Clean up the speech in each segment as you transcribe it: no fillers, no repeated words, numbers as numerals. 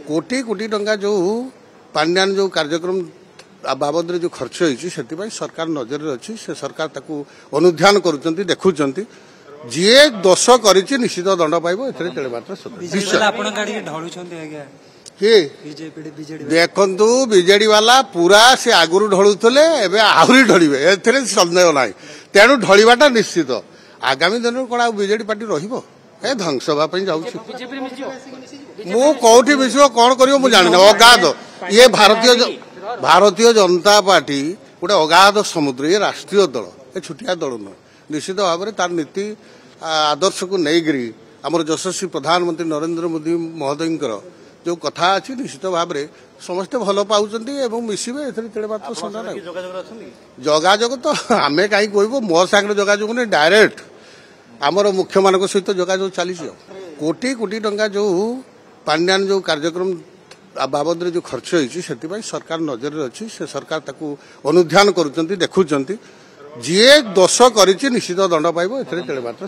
कोटी कोटी टंका जो पांड्यान जो कार्यक्रम बाबद जो खर्च होती सरकार नजर अच्छी से सरकार ताकू अनुध्यान करुँच देखुं जी दोष कर निश्चित दंड पाइब ए मात्र देखु बीजेडी वाला पूरा से आगुरी ढलुले आहरी ढलिबे ए सन्देह ना तेणु ढलवाटा निश्चित आगामी दिन कौन आ बीजेडी पार्टी रहिबो ए ध्वंस होगापी जाऊँ मु कौटी मिश्र कौन कर जानी अगाध ये भारतीय जनता पार्टी गोटे अगाध समुद्र ये राष्ट्रीय दल ये छुटिया दल नुह निश्चित भाव में तार नीति आदर्श को नहीं आमर यशस्वी प्रधानमंत्री नरेंद्र मोदी महोदय जो कथा अच्छी निश्चित भाव में समस्ते भल पाँच मिसबे ए मात्र सन्देह ना जोगाजोग तो आम कहीं कहबू मो सागर जोगाजोग नहीं डायरेक्ट आमर मुख्य मान सहित जोगाजोग चली कोटी कोटी टंका जो पांड्यान जो कार्यक्रम बाबद जो खर्च होती सरकार नजर अच्छी से सरकार ताकू अनुध्यान करुँच देखुं जी दोष कर निश्चित दंड पाइब ए मात्र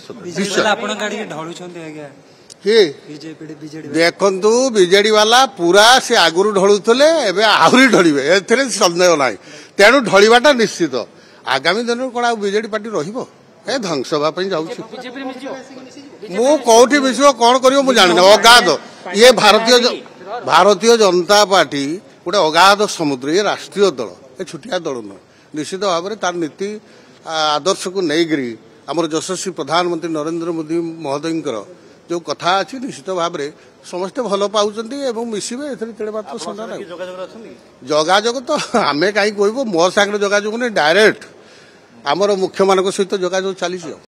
देखु बीजेडी वाला पूरा से आगुरी ढलुले आहरी ढलिबे ए सन्देह ना तेणु ढलवाटा निश्चित आगामी दिन कौन आ बीजेडी पार्टी रहिबो ए ध्वंस होगापी जाऊँ मु कौटी मिश्र कौन कर जानी अगाध ये भारतीय जनता पार्टी गोटे अगाध समुद्र ये राष्ट्रीय दल ये छुटिया दल नुह निश्चित भाव में तार नीति आदर्श को नहीं आमर यशस्वी प्रधानमंत्री नरेंद्र मोदी महोदय जो कथा अच्छी निश्चित भाव में समस्ते भल पाँच मिसबे ए मात्र सन्देह ना जोगाजोग तो आम कहीं कहबू मो सागर जोगाजोग नहीं डायरेक्ट आमर मुख्य मान सहित जोगाजोग चली।